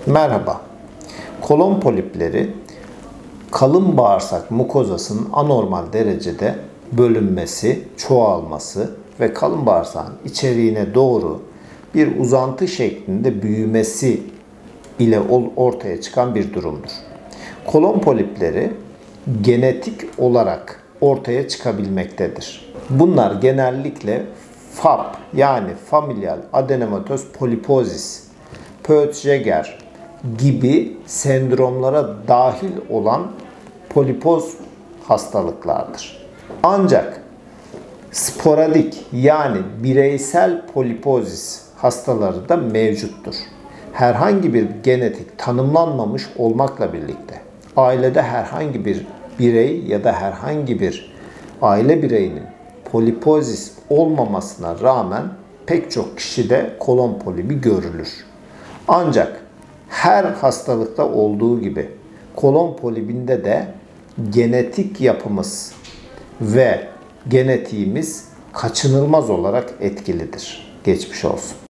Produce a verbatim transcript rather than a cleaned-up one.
Merhaba. Kolon polipleri kalın bağırsak mukozasının anormal derecede bölünmesi, çoğalması ve kalın bağırsağın içeriğine doğru bir uzantı şeklinde büyümesi ile ortaya çıkan bir durumdur. Kolon polipleri genetik olarak ortaya çıkabilmektedir. Bunlar genellikle F A P yani Familial Adenomatous Polyposis, Peutz-Jeghers gibi sendromlara dahil olan polipoz hastalıklardır. Ancak sporadik yani bireysel polipozis hastaları da mevcuttur. Herhangi bir genetik tanımlanmamış olmakla birlikte ailede herhangi bir birey ya da herhangi bir aile bireyinin polipozis olmamasına rağmen pek çok kişide kolon polibi görülür. Ancak her hastalıkta olduğu gibi kolon polibinde de genetik yapımız ve genetiğimiz kaçınılmaz olarak etkilidir. Geçmiş olsun.